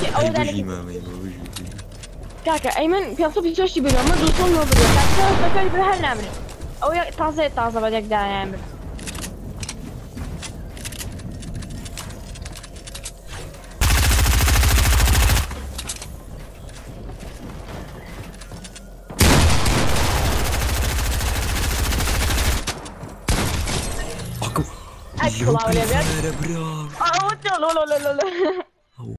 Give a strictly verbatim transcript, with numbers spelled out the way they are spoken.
ještě, ale tady boží máme, boží. Kanka, Eymen piyasa bir şey biliyor ama dostum ne oluyor? Kanka bakar bir her nemri. O ya taze taze bacak daha nemri. Akım. Ecco la volevo. Bro. Ah, oddio, lo lo lo lo.